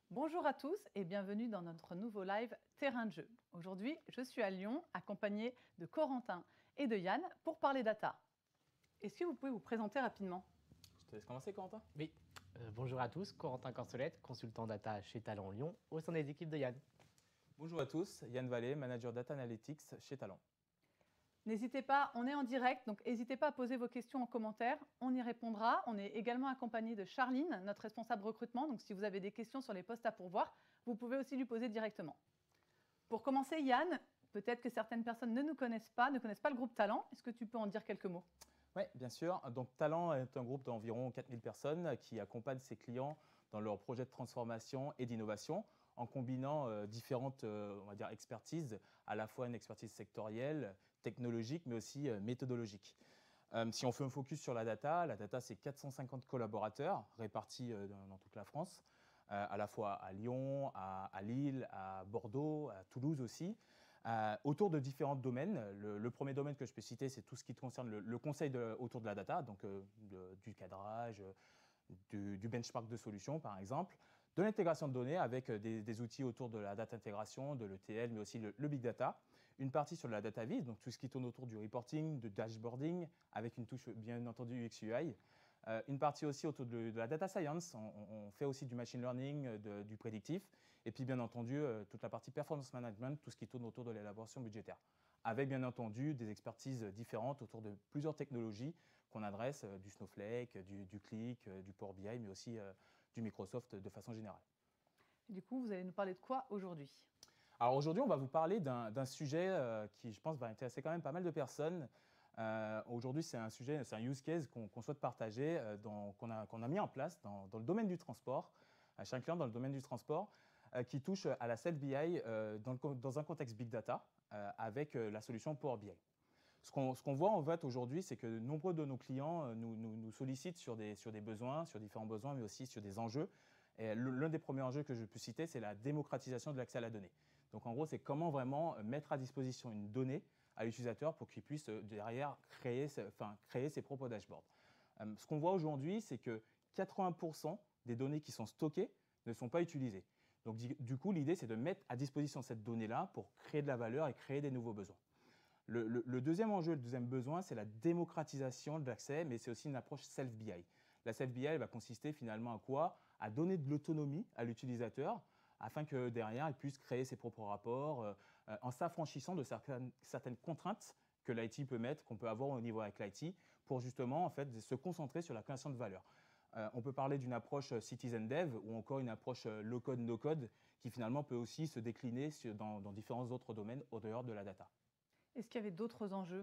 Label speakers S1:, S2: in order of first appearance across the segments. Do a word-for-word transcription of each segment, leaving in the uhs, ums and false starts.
S1: Bonjour à tous et bienvenue dans notre nouveau live Terrain de jeu. Aujourd'hui, je suis à Lyon, accompagnée de Corentin et de Yann pour parler data. Est-ce que vous pouvez vous présenter rapidement?
S2: Je te laisse commencer, Corentin.
S3: Oui, Euh, bonjour à tous, Corentin Corsolette, consultant data chez Talent Lyon, au sein des équipes de Yann.
S2: Bonjour à tous, Yann Vallée, manager Data Analytics chez Talent.
S1: N'hésitez pas, on est en direct, donc n'hésitez pas à poser vos questions en commentaire, on y répondra. On est également accompagné de Charline, notre responsable recrutement, donc si vous avez des questions sur les postes à pourvoir, vous pouvez aussi lui poser directement. Pour commencer, Yann, peut-être que certaines personnes ne nous connaissent pas, ne connaissent pas le groupe Talent. Est-ce que tu peux en dire quelques mots?
S2: Oui, bien sûr. Donc, Talent est un groupe d'environ quatre mille personnes qui accompagne ses clients dans leurs projets de transformation et d'innovation en combinant euh, différentes euh, on va dire, expertises, à la fois une expertise sectorielle, technologique, mais aussi euh, méthodologique. Euh, si on fait un focus sur la data, la data, c'est quatre cent cinquante collaborateurs répartis euh, dans, dans toute la France, euh, à la fois à Lyon, à, à Lille, à Bordeaux, à Toulouse aussi. Euh, autour de différents domaines. Le, le premier domaine que je peux citer, c'est tout ce qui concerne le, le conseil de, autour de la data, donc euh, de, du cadrage, euh, du, du benchmark de solutions par exemple, de l'intégration de données avec des, des outils autour de la data intégration, de l'E T L, mais aussi le, le big data. Une partie sur la data viz, donc tout ce qui tourne autour du reporting, du dashboarding, avec une touche bien entendu U X U I. Euh, une partie aussi autour de, de la data science, on, on, fait aussi du machine learning, de, du prédictif, et puis bien entendu euh, toute la partie performance management, tout ce qui tourne autour de l'élaboration budgétaire, avec bien entendu des expertises différentes autour de plusieurs technologies qu'on adresse, euh, du Snowflake, du, du Qlik, euh, du Power B I, mais aussi euh, du Microsoft de façon générale.
S1: Et du coup, vous allez nous parler de quoi aujourd'hui?
S2: Alors aujourd'hui, on va vous parler d'un sujet euh, qui, je pense, va intéresser quand même pas mal de personnes. Euh, aujourd'hui, c'est un sujet, c'est un use case qu'on qu'on souhaite partager, euh, qu'on a, qu'on a mis en place dans, dans le domaine du transport, à chaque client dans le domaine du transport, euh, qui touche à la self-B I euh, dans, le, dans un contexte big data euh, avec euh, la solution Power B I. Ce qu'on ce qu'on voit en fait aujourd'hui, c'est que nombreux de nos clients euh, nous, nous, nous sollicitent sur des, sur des besoins, sur différents besoins, mais aussi sur des enjeux. Et l'un des premiers enjeux que je peux citer, c'est la démocratisation de l'accès à la donnée. Donc en gros, c'est comment vraiment mettre à disposition une donnée à l'utilisateur pour qu'il puisse euh, derrière créer, enfin, créer ses propres dashboards. Euh, ce qu'on voit aujourd'hui, c'est que quatre-vingts pour cent des données qui sont stockées ne sont pas utilisées. Donc du coup, l'idée, c'est de mettre à disposition cette donnée-là pour créer de la valeur et créer des nouveaux besoins. Le, le, le deuxième enjeu, le deuxième besoin, c'est la démocratisation de l'accès, mais c'est aussi une approche self-B I. La self-B I elle va consister finalement à quoi? À donner de l'autonomie à l'utilisateur afin que derrière, il puisse créer ses propres rapports euh, en s'affranchissant de certaines, certaines contraintes que l'I T peut mettre, qu'on peut avoir au niveau avec l'I T, pour justement en fait, se concentrer sur la création de valeur. Euh, on peut parler d'une approche citizen dev ou encore une approche low-code, no-code qui finalement peut aussi se décliner dans, dans différents autres domaines au dehors de la data.
S1: Est-ce qu'il y avait d'autres enjeux?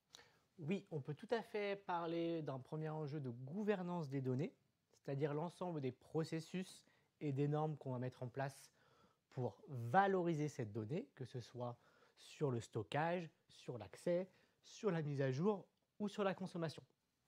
S3: Oui, on peut tout à fait parler d'un premier enjeu de gouvernance des données, c'est-à-dire l'ensemble des processus et des normes qu'on va mettre en place pour valoriser cette donnée, que ce soit sur le stockage, sur l'accès, sur la mise à jour ou sur la consommation.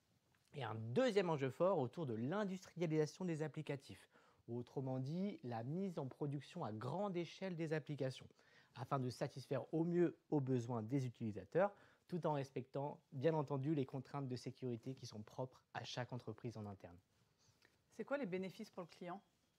S3: Et un deuxième enjeu fort autour de l'industrialisation des applicatifs, ou autrement dit, la mise en production à grande échelle des applications, afin de satisfaire au mieux aux besoins des utilisateurs, tout en respectant, bien entendu, les contraintes de sécurité qui sont propres à chaque entreprise en interne.
S1: C'est quoi les bénéfices pour le client?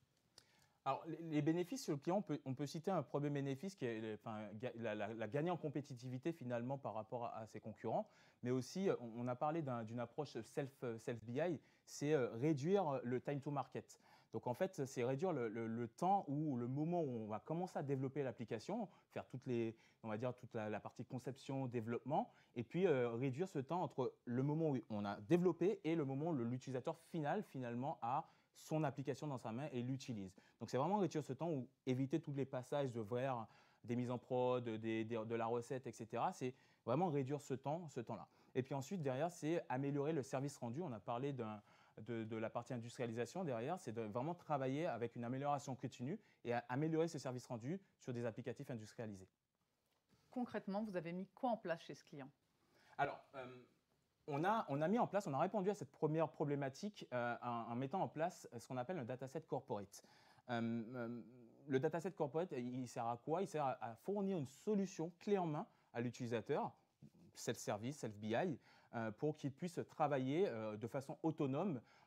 S2: Alors, les bénéfices sur le client, on peut, on peut citer un premier bénéfice qui est enfin, la, la, la gagner en compétitivité finalement par rapport à, à ses concurrents, mais aussi, on, on a parlé d'une approche self, self-B I, c'est euh, réduire le time to market. Donc en fait, c'est réduire le, le, le temps ou le moment où on va commencer à développer l'application, faire toutes les, on va dire toute la, la partie conception, développement, et puis euh, réduire ce temps entre le moment où on a développé et le moment où l'utilisateur final finalement a son application dans sa main et l'utilise. Donc c'est vraiment réduire ce temps ou éviter tous les passages de vers des mises en prod, des, des, de la recette, et cetera. C'est vraiment réduire ce temps, ce temps-là. Et puis ensuite, derrière, c'est améliorer le service rendu. On a parlé de, de la partie industrialisation. Derrière, c'est de vraiment travailler avec une amélioration continue et améliorer ce service rendu sur des applicatifs industrialisés.
S1: Concrètement, vous avez mis quoi en place chez ce client?
S2: Alors, euh, On a, on a mis en place, on a répondu à cette première problématique euh, en, en mettant en place ce qu'on appelle un dataset corporate. Euh, euh, le dataset corporate, il sert à quoi? Il sert à, à fournir une solution clé en main à l'utilisateur, self-service, self-B I, euh, pour qu'il puisse travailler euh, de façon autonome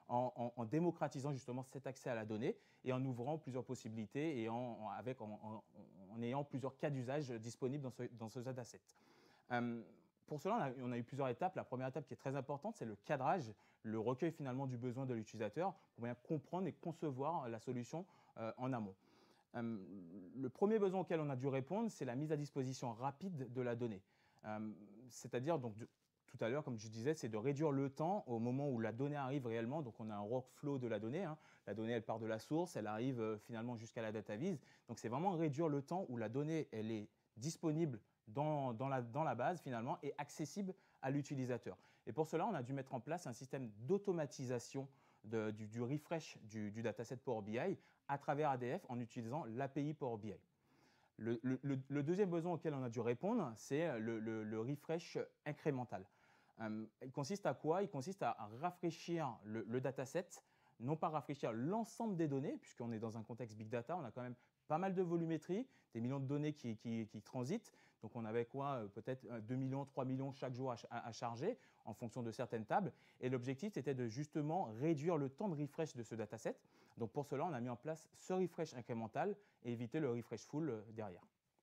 S2: en, en, en démocratisant justement cet accès à la donnée et en ouvrant plusieurs possibilités et en, en, avec, en, en, en ayant plusieurs cas d'usage disponibles dans ce, dans ce dataset. Euh, pour cela, on a, on a eu plusieurs étapes. La première étape qui est très importante, c'est le cadrage, le recueil finalement du besoin de l'utilisateur pour bien comprendre et concevoir la solution euh, en amont. Euh, le premier besoin auquel on a dû répondre, c'est la mise à disposition rapide de la donnée. Euh, C'est-à-dire, donc, de, tout à l'heure, comme je disais, c'est de réduire le temps au moment où la donnée arrive réellement. Donc, on a un workflow de la donnée. Hein. La donnée, elle part de la source, elle arrive euh, finalement jusqu'à la data vise. Donc, c'est vraiment réduire le temps où la donnée, elle est disponible dans, dans, la, dans la base finalement et accessible à l'utilisateur. Et pour cela, on a dû mettre en place un système d'automatisation du, du refresh du, du dataset Power B I à travers A D F en utilisant l'A P I Power B I. Le, le, le deuxième besoin auquel on a dû répondre, c'est le, le, le refresh incrémental. Euh, il consiste à quoi? Il consiste à, à rafraîchir le, le dataset, non pas rafraîchir l'ensemble des données, puisqu'on est dans un contexte big data, on a quand même pas mal de volumétrie, des millions de données qui, qui, qui transitent. Donc on avait quoi? Peut-être deux millions, trois millions chaque jour à, à, à charger en fonction de certaines tables. Et l'objectif, c'était de justement réduire le temps de refresh de ce dataset. Donc pour cela, on a mis en place ce refresh incrémental et éviter le refresh full derrière.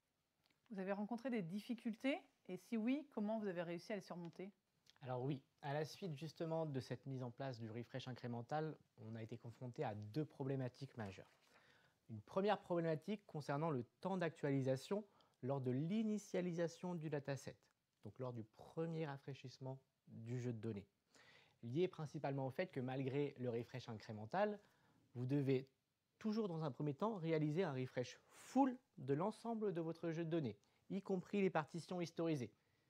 S1: Vous avez rencontré des difficultés? Et si oui, comment vous avez réussi à les surmonter?
S3: Alors oui, à la suite justement de cette mise en place du refresh incrémental, on a été confronté à deux problématiques majeures. Une première problématique concernant le temps d'actualisation lors de l'initialisation du dataset, donc lors du premier rafraîchissement du jeu de données, lié principalement au fait que malgré le refresh incrémental, vous devez toujours dans un premier temps réaliser un refresh full de l'ensemble de votre jeu de données, y compris les partitions historisées,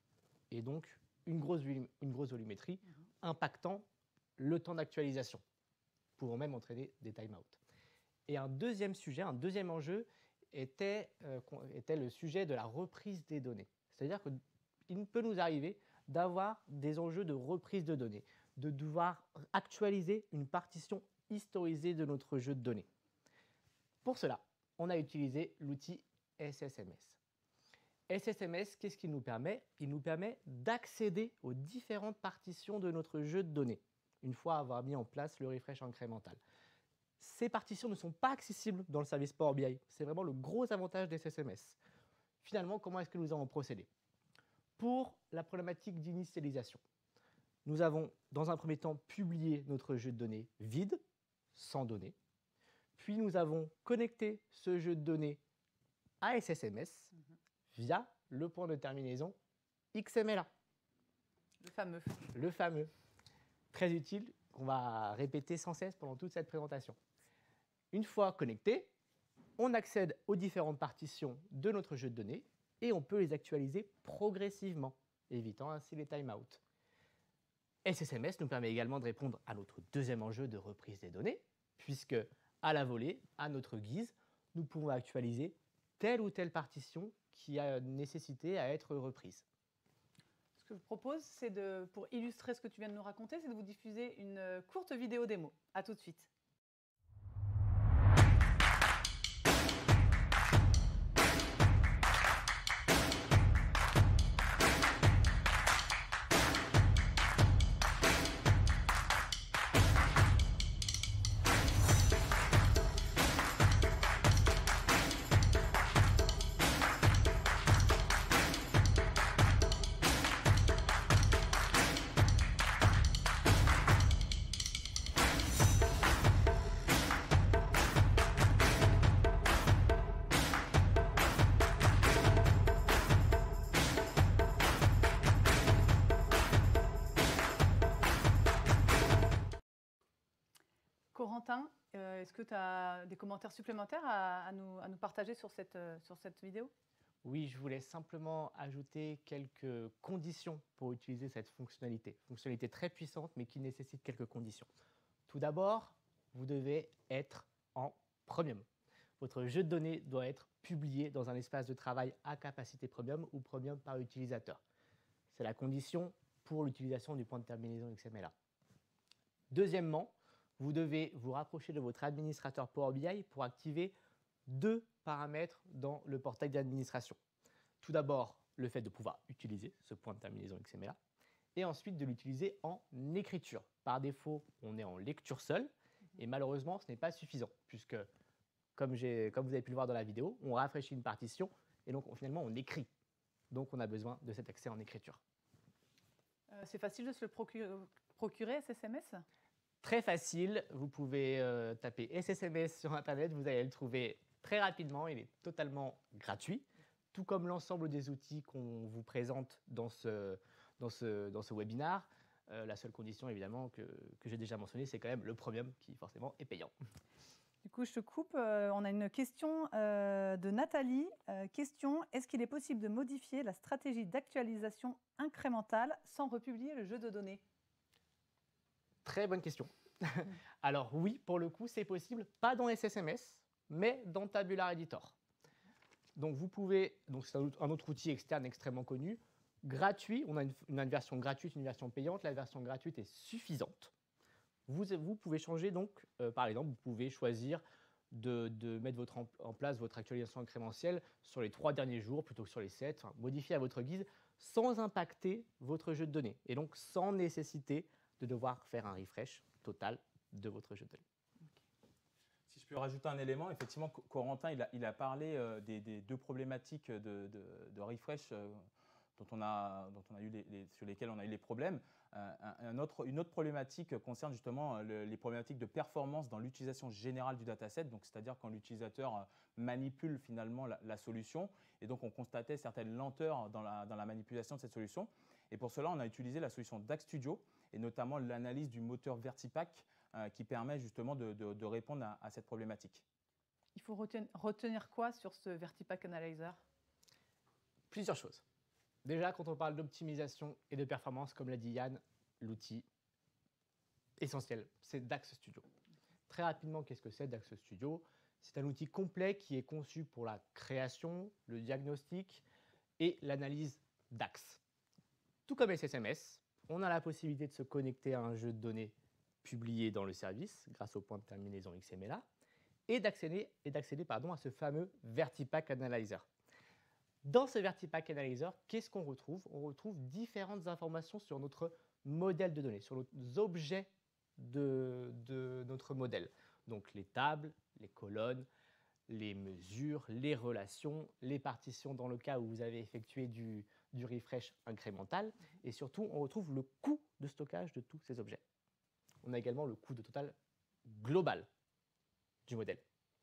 S3: et donc une grosse, une grosse volumétrie mmh. impactant le temps d'actualisation, pouvant même entraîner des timeouts. Et un deuxième sujet, un deuxième enjeu était, euh, était le sujet de la reprise des données. C'est-à-dire qu'il peut nous arriver d'avoir des enjeux de reprise de données, de devoir actualiser une partition historisée de notre jeu de données. Pour cela, on a utilisé l'outil S S M S. S S M S, qu'est-ce qu'il nous permet? Il nous permet d'accéder aux différentes partitions de notre jeu de données, une fois avoir mis en place le refresh incrémental. Ces partitions ne sont pas accessibles dans le service Power B I. C'est vraiment le gros avantage des S S M S. Finalement, comment est-ce que nous avons procédé? Pour la problématique d'initialisation, nous avons dans un premier temps publié notre jeu de données vide, sans données. Puis nous avons connecté ce jeu de données à S S M S mmh. via le point de terminaison X M L A.
S1: Le fameux.
S3: Le fameux. Très utile, qu'on va répéter sans cesse pendant toute cette présentation. Une fois connecté, on accède aux différentes partitions de notre jeu de données et on peut les actualiser progressivement, évitant ainsi les timeouts. S S M S nous permet également de répondre à notre deuxième enjeu de reprise des données, puisque à la volée, à notre guise, nous pouvons actualiser telle ou telle partition qui a nécessité à être reprise.
S1: Ce que je vous propose, c'est de, pour illustrer ce que tu viens de nous raconter, c'est de vous diffuser une courte vidéo démo. À tout de suite. Corentin, euh, est-ce que tu as des commentaires supplémentaires à, à, nous, à nous partager sur cette, euh, sur cette vidéo?
S3: Oui, je voulais simplement ajouter quelques conditions pour utiliser cette fonctionnalité. Fonctionnalité très puissante, mais qui nécessite quelques conditions. Tout d'abord, vous devez être en premium. Votre jeu de données doit être publié dans un espace de travail à capacité premium ou premium par utilisateur. C'est la condition pour l'utilisation du point de terminaison X M L A. Deuxièmement, vous devez vous rapprocher de votre administrateur Power B I pour activer deux paramètres dans le portail d'administration. Tout d'abord, le fait de pouvoir utiliser ce point de terminaison X M L A et ensuite de l'utiliser en écriture. Par défaut, on est en lecture seule, et malheureusement, ce n'est pas suffisant, puisque, comme, j'ai, comme vous avez pu le voir dans la vidéo, on rafraîchit une partition, et donc on, finalement, on écrit. Donc, on a besoin de cet accès en écriture.
S1: Euh, c'est facile de se le procurer, procurer S S M S?
S3: Très facile, vous pouvez euh, taper S S M S sur Internet, vous allez le trouver très rapidement, il est totalement gratuit, tout comme l'ensemble des outils qu'on vous présente dans ce, dans ce, dans ce webinaire. Euh, la seule condition, évidemment, que, que j'ai déjà mentionnée, c'est quand même le premium qui, forcément, est payant.
S1: Du coup, je te coupe. Euh, on a une question euh, de Nathalie. Euh, question, est-ce qu'il est possible de modifier la stratégie d'actualisation incrémentale sans republier le jeu de données?
S3: Très bonne question. Alors oui, pour le coup, c'est possible, pas dans S S M S, mais dans Tabular Editor. Donc vous pouvez, donc c'est un autre outil externe extrêmement connu, gratuit. On a une, une version gratuite, une version payante. La version gratuite est suffisante. Vous, vous pouvez changer donc, euh, par exemple, vous pouvez choisir de, de mettre votre en, en place votre actualisation incrémentielle sur les trois derniers jours plutôt que sur les sept, enfin, modifier à votre guise sans impacter votre jeu de données et donc sans nécessiter de devoir faire un refresh total de votre jeu de données.
S2: Si je peux rajouter un élément, effectivement, Corentin, il a, il a parlé euh, des, des deux problématiques de, de, de refresh euh, dont on a, dont on a eu les, les, sur lesquelles on a eu les problèmes. Euh, un, un autre, une autre problématique concerne justement le, les problématiques de performance dans l'utilisation générale du dataset, donc c'est-à-dire quand l'utilisateur manipule finalement la, la solution, et donc on constatait certaines lenteurs dans la, dans la manipulation de cette solution. Et pour cela, on a utilisé la solution D A X Studio, et notamment l'analyse du moteur Vertipack, euh, qui permet justement de, de, de répondre à, à cette problématique.
S1: Il faut retenir, retenir quoi sur ce Vertipack Analyzer?
S3: Plusieurs choses. Déjà, quand on parle d'optimisation et de performance, comme l'a dit Yann, l'outil essentiel, c'est D A X Studio. Très rapidement, qu'est-ce que c'est D A X Studio? C'est un outil complet qui est conçu pour la création, le diagnostic et l'analyse D A X. Tout comme S S M S, on a la possibilité de se connecter à un jeu de données publié dans le service grâce au point de terminaison X M L A et d'accéder, et d'accéder pardon, à ce fameux Vertipack Analyzer. Dans ce Vertipack Analyzer, qu'est-ce qu'on retrouve? On retrouve différentes informations sur notre modèle de données, sur les objets de, de notre modèle. Donc les tables, les colonnes, les mesures, les relations, les partitions dans le cas où vous avez effectué du, du refresh incrémental. Et surtout, on retrouve le coût de stockage de tous ces objets. On a également le coût de total global du modèle.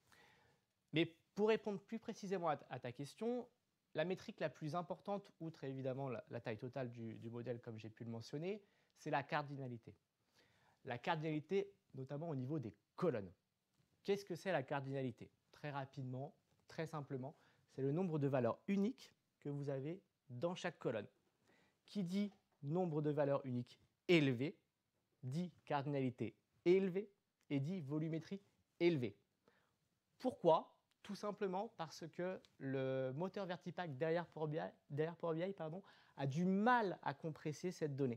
S3: Mais pour répondre plus précisément à, à ta question, la métrique la plus importante, outre évidemment la, la taille totale du, du modèle comme j'ai pu le mentionner, c'est la cardinalité. La cardinalité notamment au niveau des colonnes. Qu'est-ce que c'est la cardinalité? Très rapidement, très simplement, c'est le nombre de valeurs uniques que vous avez dans chaque colonne. Qui dit nombre de valeurs uniques élevé, dit cardinalité élevée et dit volumétrie élevée. Pourquoi? Tout simplement parce que le moteur Vertipack derrière Power B I, derrière Power B I pardon, a du mal à compresser cette donnée.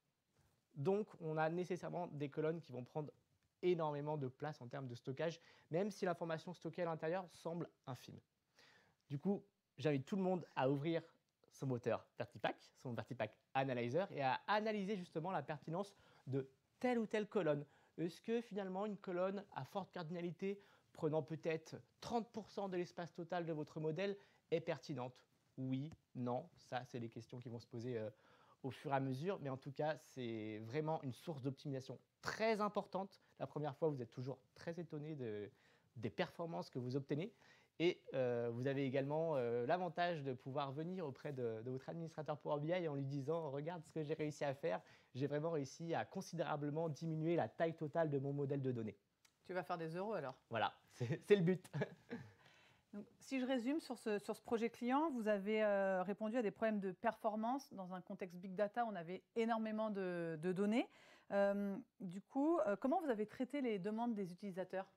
S3: Donc, on a nécessairement des colonnes qui vont prendre énormément de place en termes de stockage, même si l'information stockée à l'intérieur semble infime. Du coup, j'invite tout le monde à ouvrir son moteur Vertipack, son Vertipack Analyzer, et à analyser justement la pertinence de telle ou telle colonne. Est-ce que finalement une colonne à forte cardinalité, prenant peut-être trente pour cent de l'espace total de votre modèle, est pertinente? Oui, non, ça c'est des questions qui vont se poser euh, au fur et à mesure, mais en tout cas, c'est vraiment une source d'optimisation très importante. La première fois, vous êtes toujours très étonné de, des performances que vous obtenez. Et euh, vous avez également euh, l'avantage de pouvoir venir auprès de, de votre administrateur Power B I en lui disant « Regarde ce que j'ai réussi à faire, j'ai vraiment réussi à considérablement diminuer la taille totale de mon modèle de données. »
S1: Tu vas faire des euros alors?
S3: Voilà, c'est le but.
S1: Donc, si je résume sur ce, sur ce projet client, vous avez euh, répondu à des problèmes de performance. Dans un contexte big data, on avait énormément de, de données. Euh, du coup, euh, comment vous avez traité les demandes des utilisateurs?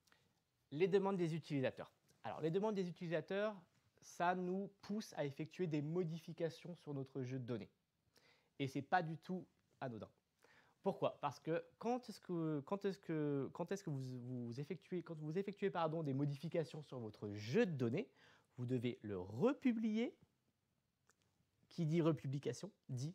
S3: Les demandes des utilisateurs. Alors, les demandes des utilisateurs, ça nous pousse à effectuer des modifications sur notre jeu de données. Et ce n'est pas du tout anodin. Pourquoi? Parce que quand est-ce que, quand est-ce que, quand est-ce que vous, vous effectuez, quand vous effectuez pardon, des modifications sur votre jeu de données, vous devez le republier. Qui dit republication dit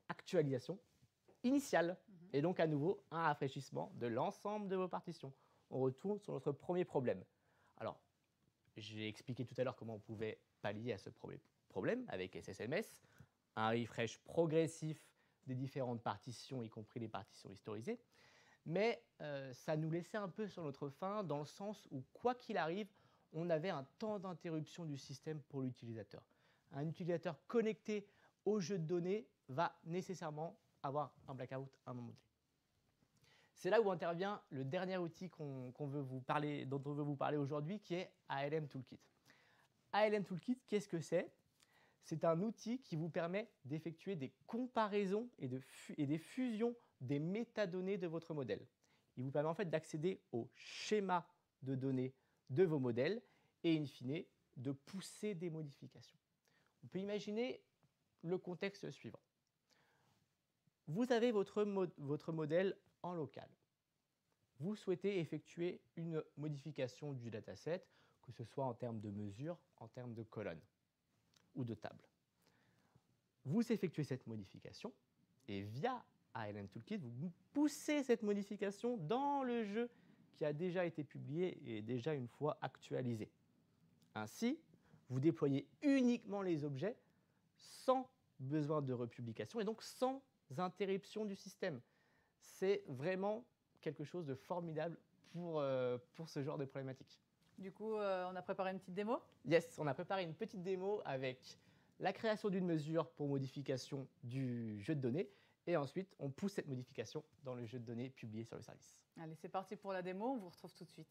S3: actualisation initiale. Mm-hmm. Et donc, à nouveau, un rafraîchissement de l'ensemble de vos partitions. On retourne sur notre premier problème. Alors, j'ai expliqué tout à l'heure comment on pouvait pallier à ce problème avec S S M S, un refresh progressif des différentes partitions, y compris les partitions historisées. Mais euh, ça nous laissait un peu sur notre faim, dans le sens où, quoi qu'il arrive, on avait un temps d'interruption du système pour l'utilisateur. Un utilisateur connecté au jeu de données va nécessairement avoir un blackout à un moment donné. C'est là où intervient le dernier outil qu'on, qu'on veut vous parler, dont on veut vous parler aujourd'hui, qui est A L M Toolkit. A L M Toolkit, qu'est-ce que c'est? C'est un outil qui vous permet d'effectuer des comparaisons et, de fu- et des fusions des métadonnées de votre modèle. Il vous permet en fait d'accéder au schéma de données de vos modèles et, in fine, de pousser des modifications. On peut imaginer le contexte suivant. Vous avez votre, mo- votre modèle en local. Vous souhaitez effectuer une modification du dataset, que ce soit en termes de mesure, en termes de colonnes ou de tables. Vous effectuez cette modification et via A L M Toolkit, vous poussez cette modification dans le jeu qui a déjà été publié et déjà une fois actualisé. Ainsi, vous déployez uniquement les objets sans besoin de republication et donc sans interruption du système. C'est vraiment quelque chose de formidable pour, euh, pour ce genre de problématique.
S1: Du coup, euh, on a préparé une petite démo?
S3: Yes, on a préparé une petite démo avec la création d'une mesure pour modification du jeu de données et ensuite on pousse cette modification dans le jeu de données publié sur le service.
S1: Allez, c'est parti pour la démo, on vous retrouve tout de suite.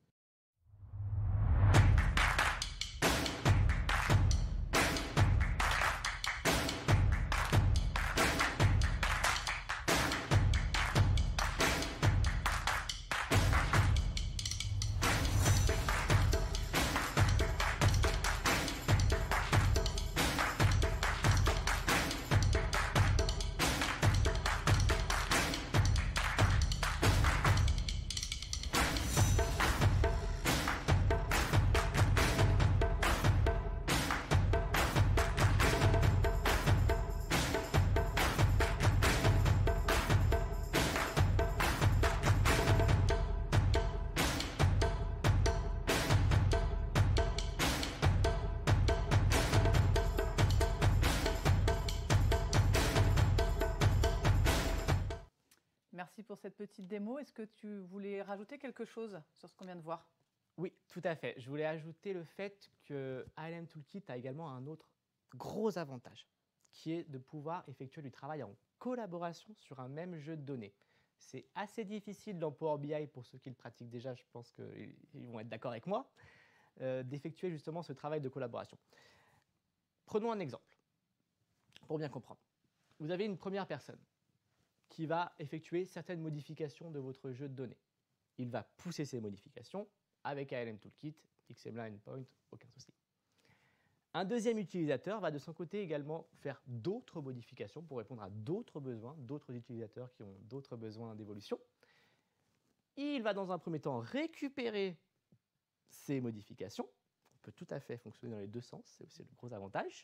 S1: Merci pour cette petite démo. Est-ce que tu voulais rajouter quelque chose sur ce qu'on vient de voir?
S3: Oui, tout à fait. Je voulais ajouter le fait que A L M Toolkit a également un autre gros avantage, qui est de pouvoir effectuer du travail en collaboration sur un même jeu de données. C'est assez difficile dans Power B I, pour ceux qui le pratiquent déjà, je pense qu'ils vont être d'accord avec moi, euh, d'effectuer justement ce travail de collaboration. Prenons un exemple, pour bien comprendre. Vous avez une première personne qui va effectuer certaines modifications de votre jeu de données. Il va pousser ces modifications avec A L M Toolkit, X M L Endpoint, aucun souci. Un deuxième utilisateur va de son côté également faire d'autres modifications pour répondre à d'autres besoins, d'autres utilisateurs qui ont d'autres besoins d'évolution. Il va dans un premier temps récupérer ces modifications. On peut tout à fait fonctionner dans les deux sens, c'est aussi le gros avantage.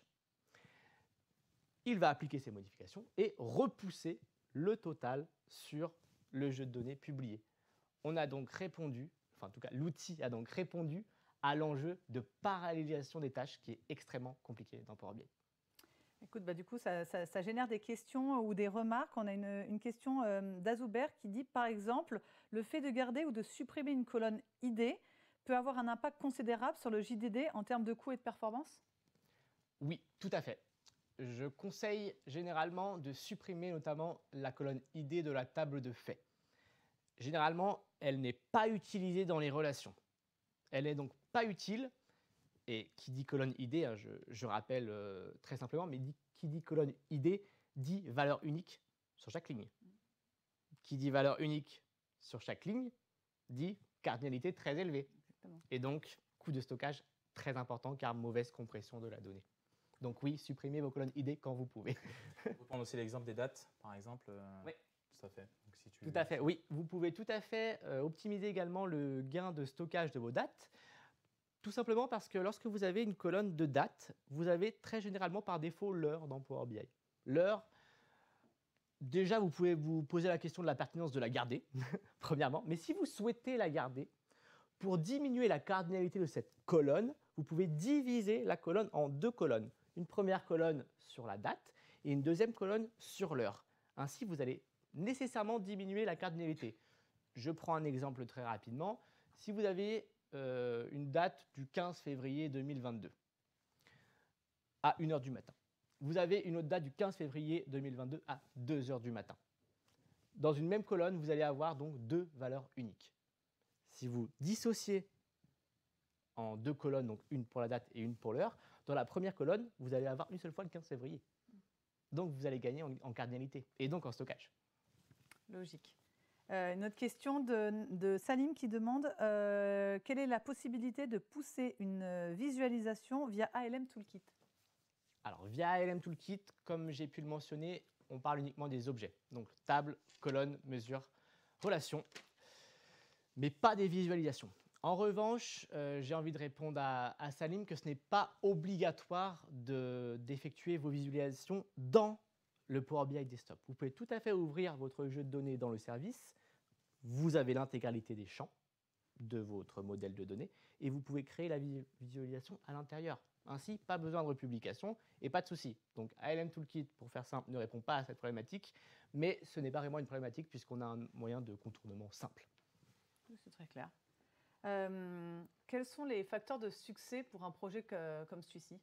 S3: Il va appliquer ces modifications et repousser le total sur le jeu de données publié. On a donc répondu, enfin en tout cas l'outil a donc répondu à l'enjeu de parallélisation des tâches qui est extrêmement compliqué dans Power B I.
S1: Écoute, bah, du coup, ça, ça, ça génère des questions ou des remarques. On a une, une question euh, d'Azoubert qui dit, par exemple, le fait de garder ou de supprimer une colonne I D peut avoir un impact considérable sur le J D D en termes de coût et de performance?
S3: Oui, tout à fait. Je conseille généralement de supprimer notamment la colonne I D de la table de fait. Généralement, elle n'est pas utilisée dans les relations. Elle n'est donc pas utile. Et qui dit colonne I D, hein, je, je rappelle euh, très simplement, mais dit, qui dit colonne I D dit valeur unique sur chaque ligne. Qui dit valeur unique sur chaque ligne dit cardinalité très élevée. Exactement. Et donc, coût de stockage très important car mauvaise compression de la donnée. Donc oui, supprimez vos colonnes I D quand vous pouvez.
S2: On peut prendre aussi l'exemple des dates, par exemple. Euh,
S3: oui.
S2: Tout à fait. Donc, si tu...
S3: Tout à fait, oui. Vous pouvez tout à fait euh, optimiser également le gain de stockage de vos dates. Tout simplement parce que lorsque vous avez une colonne de date, vous avez très généralement par défaut l'heure dans Power B I. L'heure, Déjà, vous pouvez vous poser la question de la pertinence de la garder, premièrement. Mais si vous souhaitez la garder, pour diminuer la cardinalité de cette colonne, vous pouvez diviser la colonne en deux colonnes. Une première colonne sur la date et une deuxième colonne sur l'heure. Ainsi, vous allez nécessairement diminuer la cardinalité. Je prends un exemple très rapidement. Si vous avez euh, une date du quinze février deux mille vingt-deux à une heure du matin, vous avez une autre date du quinze février deux mille vingt-deux à deux heures du matin. Dans une même colonne, vous allez avoir donc deux valeurs uniques. Si vous dissociez en deux colonnes, donc une pour la date et une pour l'heure, dans la première colonne, vous allez avoir une seule fois le quinze février. Donc, vous allez gagner en, en cardinalité et donc en stockage.
S1: Logique. Euh, une autre question de, de Salim qui demande euh, quelle est la possibilité de pousser une visualisation via A L M Toolkit?
S3: Alors, via A L M Toolkit, comme j'ai pu le mentionner, on parle uniquement des objets. Donc, table, colonne, mesure, relation, mais pas des visualisations. En revanche, euh, j'ai envie de répondre à, à Salim que ce n'est pas obligatoire d'effectuer vos visualisations dans le Power B I Desktop. Vous pouvez tout à fait ouvrir votre jeu de données dans le service. Vous avez l'intégralité des champs de votre modèle de données et vous pouvez créer la visualisation à l'intérieur. Ainsi, pas besoin de republication et pas de souci. Donc, A L M Toolkit, pour faire simple, ne répond pas à cette problématique, mais ce n'est pas vraiment une problématique puisqu'on a un moyen de contournement simple.
S1: C'est très clair. Euh, quels sont les facteurs de succès pour un projet que, comme celui-ci?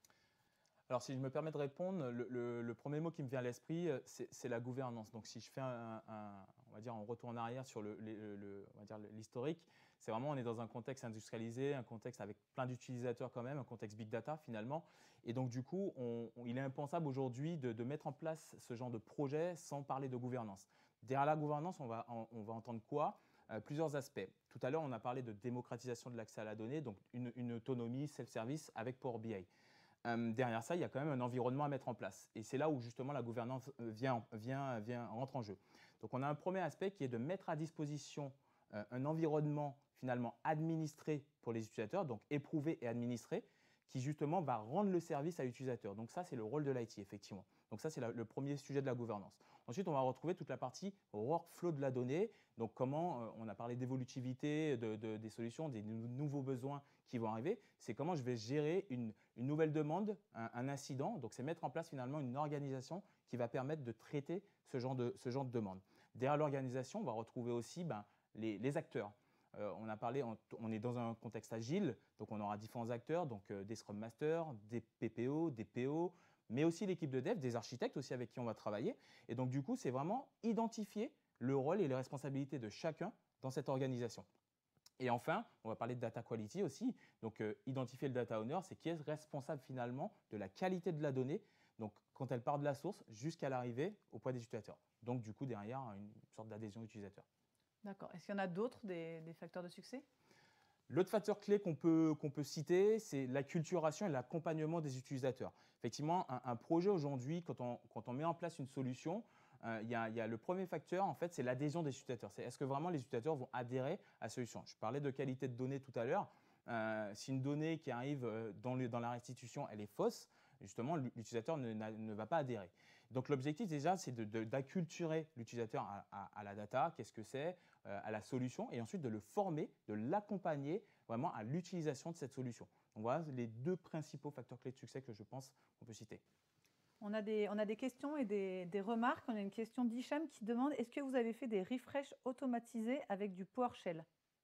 S2: Alors, si je me permets de répondre, le, le, le premier mot qui me vient à l'esprit, c'est la gouvernance. Donc, si je fais un, un, on va dire, un retour en arrière sur le, le, le, on va dire l'historique, c'est vraiment, on est dans un contexte industrialisé, un contexte avec plein d'utilisateurs quand même, un contexte big data finalement. Et donc, du coup, on, on, il est impensable aujourd'hui de, de mettre en place ce genre de projet sans parler de gouvernance. Derrière la gouvernance, on va, on, on va entendre quoi? Euh, plusieurs aspects. Tout à l'heure, on a parlé de démocratisation de l'accès à la donnée, donc une, une autonomie, self-service avec Power B I. Euh, derrière ça, il y a quand même un environnement à mettre en place. Et c'est là où justement la gouvernance vient, vient, vient, rentre en jeu. Donc on a un premier aspect qui est de mettre à disposition euh, un environnement finalement administré pour les utilisateurs, donc éprouvé et administré, qui justement va rendre le service à l'utilisateur. Donc ça, c'est le rôle de l'I T, effectivement. Donc ça, c'est le premier sujet de la gouvernance. Ensuite, on va retrouver toute la partie workflow de la donnée. Donc comment, euh, on a parlé d'évolutivité, de, de, des solutions, des nouveaux besoins qui vont arriver. C'est comment je vais gérer une, une nouvelle demande, un, un incident. Donc c'est mettre en place finalement une organisation qui va permettre de traiter ce genre de, ce genre de demande. Derrière l'organisation, on va retrouver aussi ben, les, les acteurs. Euh, on a parlé, on, on est dans un contexte agile, donc on aura différents acteurs, donc euh, des Scrum Masters, des P P O, des P O, mais aussi l'équipe de dev, des architectes aussi avec qui on va travailler. Et donc du coup, c'est vraiment identifier le rôle et les responsabilités de chacun dans cette organisation. Et enfin, on va parler de data quality aussi. Donc euh, identifier le data owner, c'est qui est responsable finalement de la qualité de la donnée, donc quand elle part de la source jusqu'à l'arrivée au point des utilisateurs. Donc du coup, derrière, une sorte d'adhésion utilisateur.
S1: D'accord. Est-ce qu'il y en a d'autres, des, des facteurs de succès?
S2: L'autre facteur clé qu'on peut, qu'on peut citer, c'est l'acculturation et l'accompagnement des utilisateurs. Effectivement, un, un projet aujourd'hui, quand on, quand on met en place une solution, euh, il y a, il y a le premier facteur, en fait, c'est l'adhésion des utilisateurs. C'est est-ce que vraiment les utilisateurs vont adhérer à la solution? Je parlais de qualité de données tout à l'heure. Euh, si une donnée qui arrive dans, le, dans la restitution, elle est fausse, justement, l'utilisateur ne, ne va pas adhérer. Donc l'objectif déjà, c'est d'acculturer l'utilisateur à, à, à la data, qu'est-ce que c'est, euh, à la solution, et ensuite de le former, de l'accompagner vraiment à l'utilisation de cette solution. Donc voilà les deux principaux facteurs clés de succès que je pense qu'on peut citer.
S1: On a des, on a des questions et des, des remarques. On a une question d'Hicham qui demande, est-ce que vous avez fait des refreshs automatisés avec du PowerShell?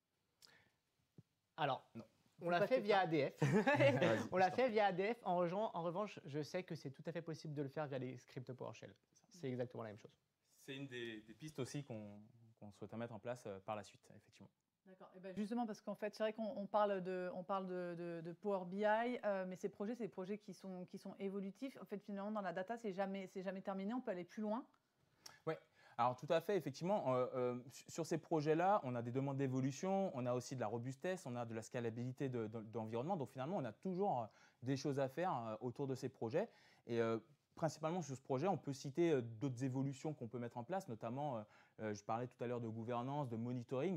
S3: Alors, non. On l'a fait via A D F. On l'a fait via A D F. En, rejoint, en revanche, je sais que c'est tout à fait possible de le faire via les scripts PowerShell. C'est exactement la même chose.
S2: C'est une des, des pistes aussi qu'on qu'on souhaite mettre en place euh, par la suite, effectivement.
S1: D'accord. Et ben justement, parce qu'en fait, c'est vrai qu'on parle de, on parle de, de, de Power B I, euh, mais ces projets, c'est des projets qui sont, qui sont évolutifs. En fait, finalement, dans la data, c'est jamais, c'est jamais terminé. On peut aller plus loin.
S2: Oui. Alors tout à fait, effectivement, euh, euh, sur ces projets-là, on a des demandes d'évolution, on a aussi de la robustesse, on a de la scalabilité de, de, d'environnement. Donc finalement, on a toujours euh, des choses à faire euh, autour de ces projets. Et euh, principalement sur ce projet, on peut citer euh, d'autres évolutions qu'on peut mettre en place, notamment, euh, euh, je parlais tout à l'heure de gouvernance, de monitoring. Donc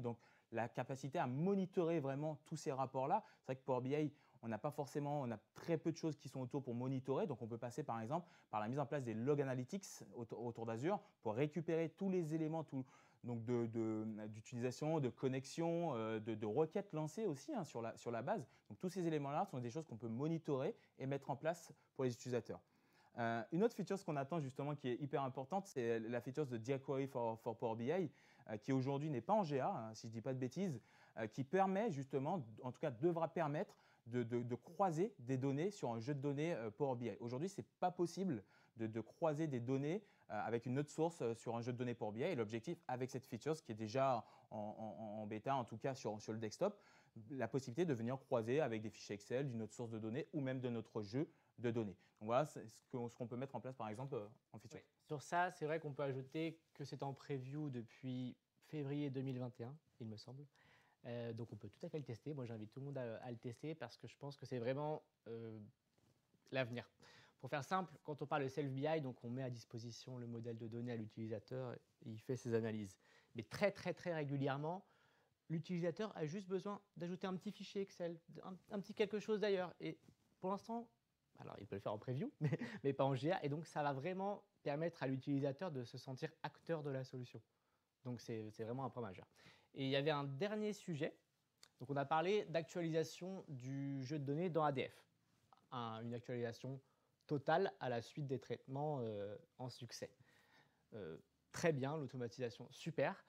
S2: la capacité à monitorer vraiment tous ces rapports-là. C'est vrai que Power B I, on n'a pas forcément, on a très peu de choses qui sont autour pour monitorer. Donc, on peut passer par exemple par la mise en place des log analytics autour, autour d'Azure pour récupérer tous les éléments tout, donc de, de, d'utilisation, de connexion, euh, de, de requêtes lancées aussi hein, sur, la, sur la base. Donc, tous ces éléments-là sont des choses qu'on peut monitorer et mettre en place pour les utilisateurs. Euh, une autre feature qu'on attend justement qui est hyper importante, c'est la feature de jQuery for, for Power B I, euh, qui aujourd'hui n'est pas en G A, hein, si je ne dis pas de bêtises, euh, qui permet justement, en tout cas devra permettre de, de, de croiser des données sur un jeu de données euh, Power B I. Aujourd'hui, ce n'est pas possible de, de croiser des données euh, avec une autre source euh, sur un jeu de données Power B I. Et l'objectif avec cette feature, qui est déjà en, en, en bêta, en tout cas sur, sur le desktop, la possibilité de venir croiser avec des fichiers Excel d'une autre source de données ou même de notre jeu de données. Donc voilà ce qu'on, ce qu'on peut mettre en place par exemple en feature.
S3: Oui. Sur ça, c'est vrai qu'on peut ajouter que c'est en preview depuis février deux mille vingt et un, il me semble. Euh, donc on peut tout à fait le tester. Moi j'invite tout le monde à, à le tester parce que je pense que c'est vraiment euh, l'avenir. Pour faire simple, quand on parle de Self B I, donc on met à disposition le modèle de données à l'utilisateur et il fait ses analyses. Mais très très très régulièrement, l'utilisateur a juste besoin d'ajouter un petit fichier Excel, un, un petit quelque chose d'ailleurs. Et pour l'instant, alors il peut le faire en preview, mais, mais pas en G A. Et donc ça va vraiment permettre à l'utilisateur de se sentir acteur de la solution. Donc c'est, c'est vraiment un point majeur. Et il y avait un dernier sujet. Donc on a parlé d'actualisation du jeu de données dans A D F. Un, une actualisation totale à la suite des traitements euh, en succès. Euh, très bien, l'automatisation, super.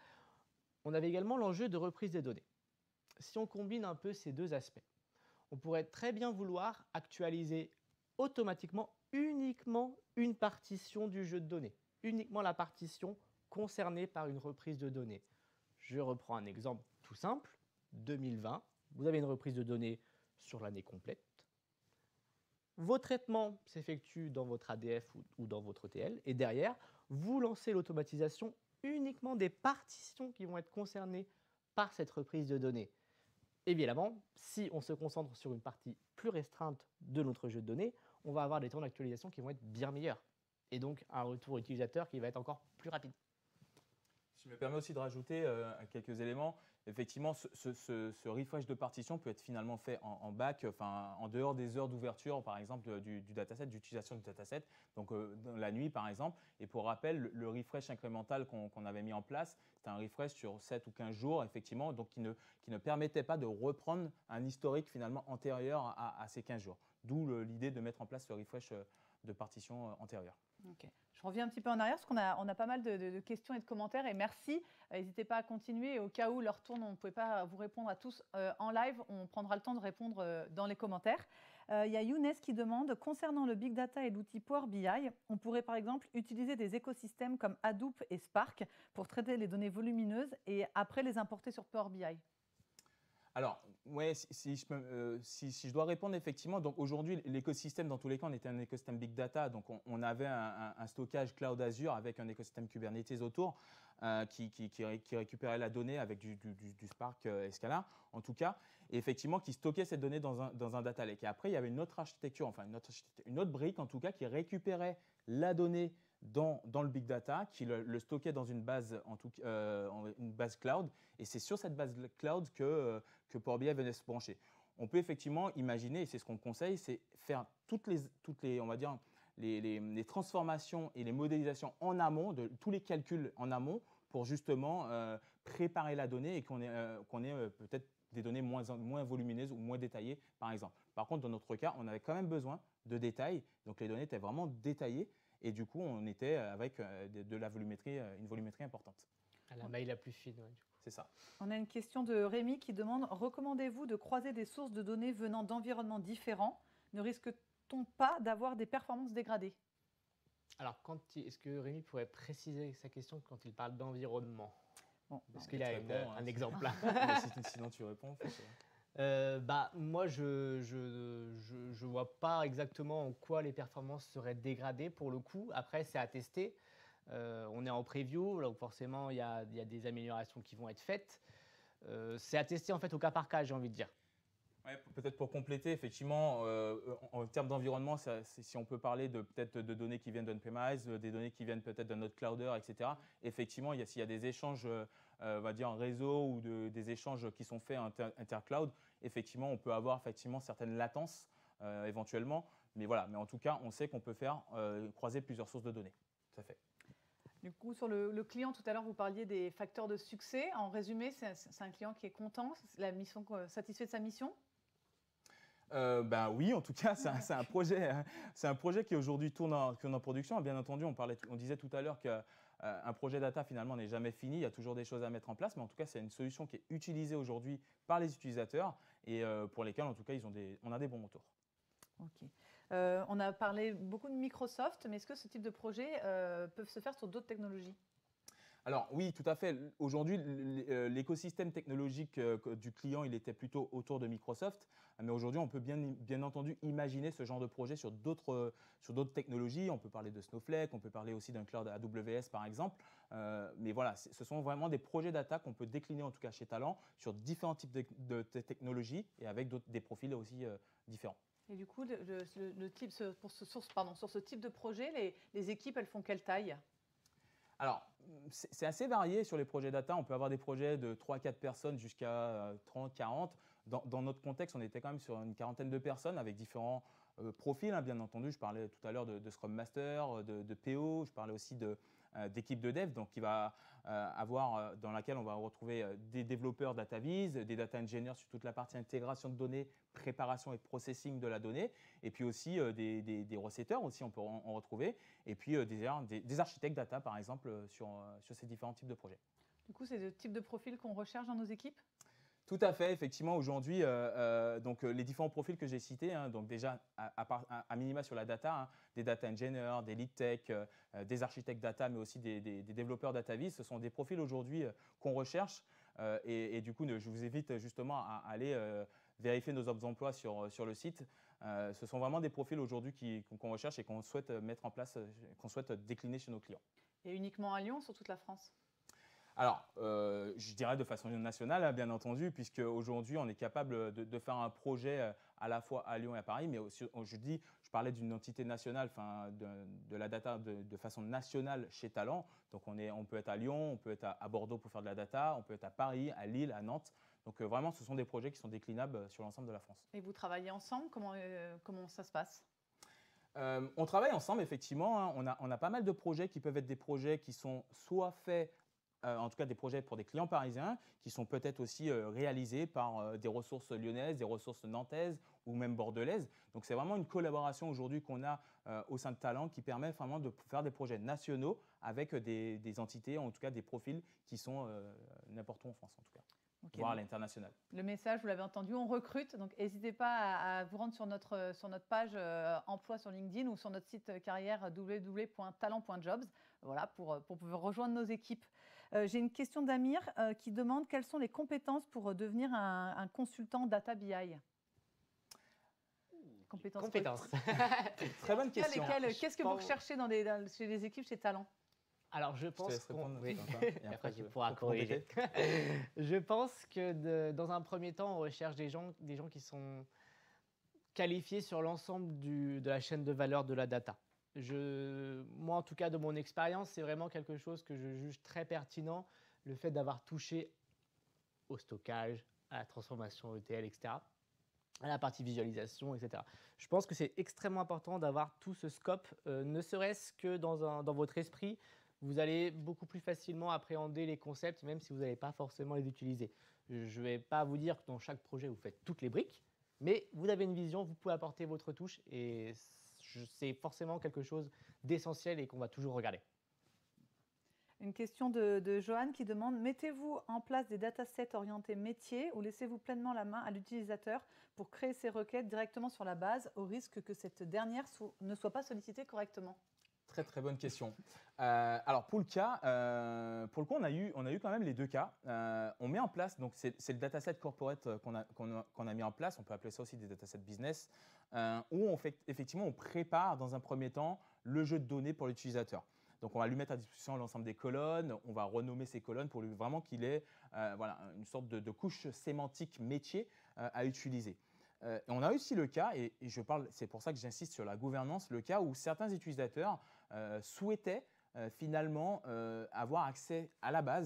S3: On avait également l'enjeu de reprise des données. Si on combine un peu ces deux aspects, on pourrait très bien vouloir actualiser automatiquement uniquement une partition du jeu de données, uniquement la partition concernée par une reprise de données. Je reprends un exemple tout simple, deux mille vingt, vous avez une reprise de données sur l'année complète. Vos traitements s'effectuent dans votre A D F ou, ou dans votre E T L, et derrière, vous lancez l'automatisation uniquement des partitions qui vont être concernées par cette reprise de données. Évidemment, si on se concentre sur une partie plus restreinte de notre jeu de données, on va avoir des temps d'actualisation qui vont être bien meilleurs. Et donc, un retour utilisateur qui va être encore plus rapide.
S2: Je me permets aussi de rajouter euh, quelques éléments. Effectivement, ce, ce, ce, ce refresh de partition peut être finalement fait en, en back, enfin, en dehors des heures d'ouverture, par exemple, du, du dataset, d'utilisation du dataset, donc euh, dans la nuit, par exemple. Et pour rappel, le, le refresh incrémental qu'on, qu'on avait mis en place, c'était un refresh sur sept ou quinze jours, effectivement, donc qui ne, qui ne permettait pas de reprendre un historique finalement antérieur à, à ces quinze jours. D'où le, l'idée de mettre en place ce refresh de partition antérieure.
S1: Okay. Je reviens un petit peu en arrière parce qu'on a, on a pas mal de, de, de questions et de commentaires et merci. Euh, n'hésitez pas à continuer et au cas où leur tourne, on ne pouvait pas vous répondre à tous euh, en live, on prendra le temps de répondre euh, dans les commentaires. Il euh, y a Younes qui demande, concernant le Big Data et l'outil Power B I, on pourrait par exemple utiliser des écosystèmes comme Hadoop et Spark pour traiter les données volumineuses et après les importer sur Power B I.
S2: Alors, ouais, si, si, je peux, euh, si, si je dois répondre effectivement, donc aujourd'hui l'écosystème dans tous les cas on était un écosystème Big Data, donc on, on avait un, un, un stockage Cloud Azure avec un écosystème Kubernetes autour euh, qui, qui, qui, qui récupérait la donnée avec du, du, du Spark euh, Scala en tout cas, et effectivement qui stockait cette donnée dans un, dans un data lake. Et après il y avait une autre architecture, enfin une autre, une autre brique en tout cas qui récupérait la donnée Dans, dans le big data, qui le, le stockait dans une base, en tout, euh, une base cloud, et c'est sur cette base cloud que, euh, que Power B I venait se brancher. On peut effectivement imaginer, et c'est ce qu'on conseille, c'est faire toutes les, toutes les, on va dire, les, les, les transformations et les modélisations en amont, de tous les calculs en amont, pour justement euh, préparer la donnée et qu'on ait, euh, qu'on ait euh, peut-être des données moins, moins volumineuses ou moins détaillées, par exemple. Par contre, dans notre cas, on avait quand même besoin de détails, donc les données étaient vraiment détaillées. Et du coup, on était avec de, de la volumétrie, une volumétrie importante.
S3: À la maille la plus fine, ouais, du coup.
S2: C'est ça.
S1: On a une question de Rémi qui demande « Recommandez-vous de croiser des sources de données venant d'environnements différents? Ne risque-t-on pas d'avoir des performances dégradées ?»
S3: Alors, quand il, est-ce que Rémi pourrait préciser sa question quand il parle d'environnement?
S1: Bon,
S3: Est-ce qu'il a une,
S2: réponds,
S3: un
S2: hein,
S3: exemple là?
S2: Sinon, tu réponds.
S3: Euh, bah, moi, je je, je je vois pas exactement en quoi les performances seraient dégradées pour le coup. Après, c'est à tester. Euh, on est en preview, donc forcément, il y a, y a des améliorations qui vont être faites. Euh, c'est à tester en fait au cas par cas, j'ai envie de dire.
S2: Ouais, peut-être pour compléter, effectivement, euh, en, en termes d'environnement, ça, si on peut parler de peut-être de données qui viennent d'on-premise, des données qui viennent peut-être d'un autre clouder, et cetera. Effectivement, il y a, s'il y a des échanges euh, on va dire, réseau ou de, des échanges qui sont faits inter, intercloud, effectivement, on peut avoir effectivement certaines latences euh, éventuellement. Mais voilà, mais en tout cas, on sait qu'on peut faire euh, croiser plusieurs sources de données. Tout à fait.
S1: Du coup, sur le, le client, tout à l'heure, vous parliez des facteurs de succès. En résumé, c'est un, un client qui est content, la mission, satisfait de sa mission?
S2: Euh, ben oui, en tout cas, c'est un, un projet, c'est un projet qui aujourd'hui tourne en, tourne en production. Bien entendu, on, parlait, on disait tout à l'heure qu'un euh, projet data finalement n'est jamais fini. Il y a toujours des choses à mettre en place, mais en tout cas, c'est une solution qui est utilisée aujourd'hui par les utilisateurs et euh, pour lesquels, en tout cas, ils ont des, on a des bons retours.
S1: Ok. Euh, on a parlé beaucoup de Microsoft, mais est-ce que ce type de projet euh, peut se faire sur d'autres technologies?
S2: Alors oui, tout à fait. Aujourd'hui, l'écosystème technologique du client, il était plutôt autour de Microsoft. Mais aujourd'hui, on peut bien, bien entendu imaginer ce genre de projet sur d'autres sur d'autres technologies. On peut parler de Snowflake, on peut parler aussi d'un cloud A W S par exemple. Euh, mais voilà, ce sont vraiment des projets data qu'on peut décliner en tout cas chez Talent sur différents types de, de, de technologies et avec des profils aussi euh, différents.
S1: Et du coup, le, le, le type, pour ce, sur, pardon, sur ce type de projet, les, les équipes, elles font quelle taille?
S2: Alors, c'est assez varié sur les projets data. On peut avoir des projets de trois à quatre personnes jusqu'à trente, quarante. Dans, dans notre contexte, on était quand même sur une quarantaine de personnes avec différents euh, profils, hein, bien entendu. Je parlais tout à l'heure de, de Scrum Master, de, de P O, je parlais aussi de, euh, d'équipe de dev, donc qui va euh, avoir, euh, dans laquelle on va retrouver euh, des développeurs DataVis, des data engineers sur toute la partie intégration de données, préparation et processing de la donnée, et puis aussi euh, des, des, des recetteurs aussi, on peut en, en retrouver, et puis euh, des, des, des architectes data, par exemple, sur, euh, sur ces différents types de projets.
S1: Du coup, c'est le type de profil qu'on recherche dans nos équipes?
S2: Tout à fait, effectivement, aujourd'hui, euh, euh, donc euh, les différents profils que j'ai cités, hein, donc déjà à, à, à minima sur la data, hein, des data engineers, des lead tech, euh, des architectes data, mais aussi des, des, des développeurs DataVis, ce sont des profils aujourd'hui euh, qu'on recherche euh, et, et du coup, je vous invite justement à, à aller euh, vérifier nos offres d'emploi sur, sur le site. Euh, ce sont vraiment des profils aujourd'hui qu'on recherche et qu'on souhaite mettre en place, qu'on souhaite décliner chez nos clients.
S1: Et uniquement à Lyon, sur toute la France?
S2: Alors, euh, je dirais de façon nationale, bien entendu, puisque aujourd'hui, on est capable de, de faire un projet à la fois à Lyon et à Paris, mais aussi, je dis, je parlais d'une entité nationale, enfin, de, de la data de, de façon nationale chez Talent. Donc, on, est, on peut être à Lyon, on peut être à, à Bordeaux pour faire de la data, on peut être à Paris, à Lille, à Nantes. Donc, euh, vraiment, ce sont des projets qui sont déclinables sur l'ensemble de la France.
S1: Et vous travaillez ensemble? Comment, euh, comment ça se passe?
S2: Euh, on travaille ensemble, effectivement. Hein. On a, on a pas mal de projets qui peuvent être des projets qui sont soit faits Euh, en tout cas des projets pour des clients parisiens qui sont peut-être aussi euh, réalisés par euh, des ressources lyonnaises, des ressources nantaises ou même bordelaises. Donc c'est vraiment une collaboration aujourd'hui qu'on a euh, au sein de Talent qui permet vraiment de faire des projets nationaux avec des, des entités, en tout cas des profils qui sont euh, n'importe où en France en tout cas. Okay, voire à l'international.
S1: Le message, vous l'avez entendu, on recrute, donc n'hésitez pas à, à vous rendre sur notre, sur notre page euh, emploi sur LinkedIn ou sur notre site carrière w w w point talent point jobs, voilà, pour, pour pouvoir rejoindre nos équipes. Euh, J'ai une question d'Amir euh, qui demande quelles sont les compétences pour devenir un, un consultant data B I.
S3: Compétences. compétences.
S2: Très bonne question.
S1: Qu'est-ce que vous recherchez dans les, dans, chez les équipes chez Talent?
S3: Alors, je pense
S2: je
S3: qu'on...
S2: Oui.
S3: Et après, tu pourras corriger. Je pense que de, dans un premier temps, on recherche des gens, des gens qui sont qualifiés sur l'ensemble de la chaîne de valeur de la data. Je, moi, en tout cas, de mon expérience, c'est vraiment quelque chose que je juge très pertinent, le fait d'avoir touché au stockage, à la transformation E T L, et cetera, à la partie visualisation, et cetera. Je pense que c'est extrêmement important d'avoir tout ce scope, euh, ne serait-ce que dans, un, dans votre esprit. Vous allez beaucoup plus facilement appréhender les concepts, même si vous n'allez pas forcément les utiliser. Je ne vais pas vous dire que dans chaque projet, vous faites toutes les briques, mais vous avez une vision, vous pouvez apporter votre touche et c'est forcément quelque chose d'essentiel et qu'on va toujours regarder.
S1: Une question de, de Johan qui demande « Mettez-vous en place des datasets orientés métier ou laissez-vous pleinement la main à l'utilisateur pour créer ses requêtes directement sur la base au risque que cette dernière so- ne soit pas sollicitée correctement ?»
S2: Très très bonne question. Euh, alors pour le cas, euh, pour le coup, on a eu, on a eu quand même les deux cas. Euh, on met en place, donc c'est le dataset corporate qu'on a, qu'on a, qu'on a mis en place. On peut appeler ça aussi des datasets business, euh, où on fait effectivement, on prépare dans un premier temps le jeu de données pour l'utilisateur. Donc on va lui mettre à disposition l'ensemble des colonnes, on va renommer ces colonnes pour lui vraiment qu'il ait euh, voilà, une sorte de, de couche sémantique métier euh, à utiliser. Euh, et on a aussi le cas, et, et je parle, c'est pour ça que j'insiste sur la gouvernance, le cas où certains utilisateurs euh, souhaitaient euh, finalement euh, avoir accès à la base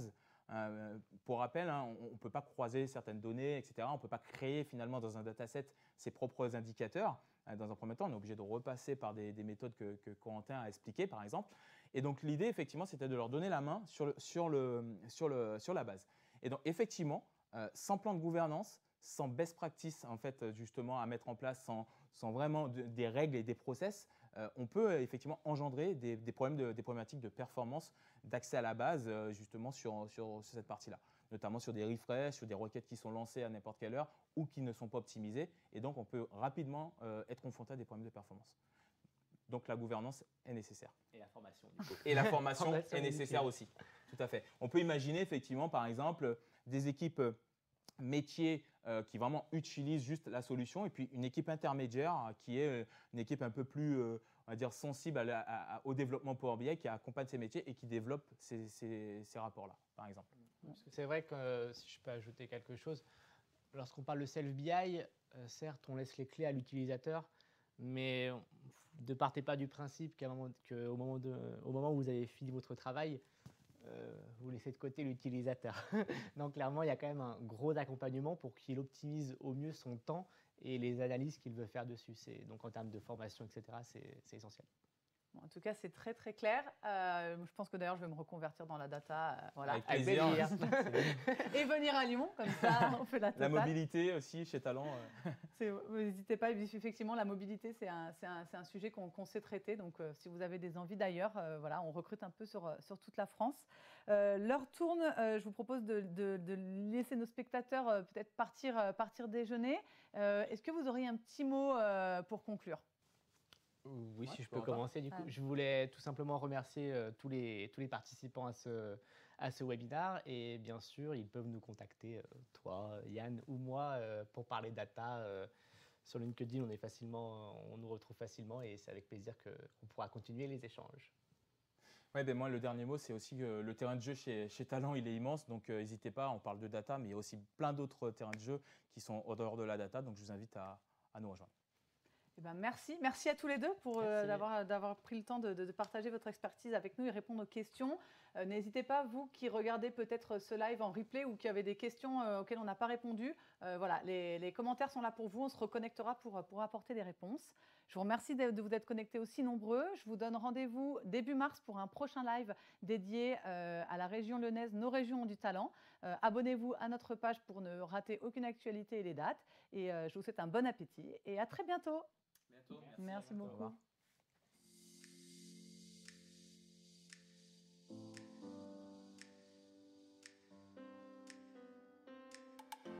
S2: Euh, pour rappel, hein, on ne peut pas croiser certaines données, et cetera. On ne peut pas créer finalement dans un dataset ses propres indicateurs. Euh, dans un premier temps, on est obligé de repasser par des, des méthodes que, que Corentin a expliquées, par exemple. Et donc l'idée, effectivement, c'était de leur donner la main sur, le, sur, le, sur, le, sur la base. Et donc effectivement, euh, sans plan de gouvernance, sans best practice en fait, justement à mettre en place, sans, sans vraiment de, des règles et des process, euh, on peut euh, effectivement engendrer des, des, problèmes de, des problématiques de performance, d'accès à la base, euh, justement sur, sur, sur cette partie-là, notamment sur des refresh, sur des requêtes qui sont lancées à n'importe quelle heure ou qui ne sont pas optimisées. Et donc, on peut rapidement euh, être confronté à des problèmes de performance. Donc, la gouvernance est nécessaire.
S4: Et la formation, du coup.
S2: Et la formation est nécessaire aussi. Tout à fait. On peut imaginer effectivement, par exemple, des équipes métiers euh, qui vraiment utilisent juste la solution et puis une équipe intermédiaire euh, qui est euh, une équipe un peu plus, euh, on va dire, sensible à la, à, au développement Power B I, qui accompagne ces métiers et qui développe ces, ces, ces rapports-là, par exemple.
S3: C'est vrai que, euh, si je peux ajouter quelque chose, lorsqu'on parle de self-B I, euh, certes, on laisse les clés à l'utilisateur, mais ne partez pas du principe qu'au moment, qu'au moment, de, au moment où vous avez fini votre travail, Euh, vous laissez de côté l'utilisateur. Donc clairement, il y a quand même un gros accompagnement pour qu'il optimise au mieux son temps et les analyses qu'il veut faire dessus. C'est, donc en termes de formation, et cetera, c'est, c'est essentiel.
S1: Bon, en tout cas, c'est très très clair. Euh, je pense que d'ailleurs, je vais me reconvertir dans la data. Euh, voilà.
S2: Avec plaisir.
S3: Avec
S1: Et venir à Lyon, comme ça, on fait la totale.
S2: La mobilité aussi chez Talent.
S1: Euh. N'hésitez pas, effectivement, la mobilité, c'est un, c'est un, c'est un sujet qu'on qu'on sait traiter. Donc, euh, si vous avez des envies d'ailleurs, euh, voilà, on recrute un peu sur, sur toute la France. Euh, L'heure tourne. Euh, je vous propose de, de, de laisser nos spectateurs euh, peut-être partir, euh, partir déjeuner. Euh, Est-ce que vous auriez un petit mot euh, pour conclure ?
S3: Oui,
S2: ouais,
S3: si je peux commencer, du coup,
S1: ouais.
S3: je voulais tout simplement remercier euh, tous, les, tous les participants à ce, à ce webinaire et bien sûr, ils peuvent nous contacter, euh, toi, Yann ou moi, euh, pour parler data. Euh, sur LinkedIn, on, est facilement, on nous retrouve facilement et c'est avec plaisir qu'on pourra continuer les échanges.
S2: Ouais, ben moi, le dernier mot, c'est aussi que le terrain de jeu chez, chez Talent, il est immense. Donc, n'hésitez euh, pas, on parle de data, mais il y a aussi plein d'autres terrains de jeu qui sont au dehors de la data. Donc, je vous invite à, à nous rejoindre.
S1: Eh ben merci. Merci à tous les deux pour euh, d'avoir, d'avoir pris le temps de, de, de partager votre expertise avec nous et répondre aux questions. Euh, n'hésitez pas, vous qui regardez peut-être ce live en replay ou qui avez des questions euh, auxquelles on n'a pas répondu, euh, voilà, les, les commentaires sont là pour vous. On se reconnectera pour, pour apporter des réponses. Je vous remercie de, de vous être connectés aussi nombreux. Je vous donne rendez-vous début mars pour un prochain live dédié euh, à la région lyonnaise, nos régions ont du talent. Euh, abonnez-vous à notre page pour ne rater aucune actualité et les dates. Et euh, je vous souhaite un bon appétit et à très bientôt.
S4: Bientôt.
S1: Merci, Merci beaucoup.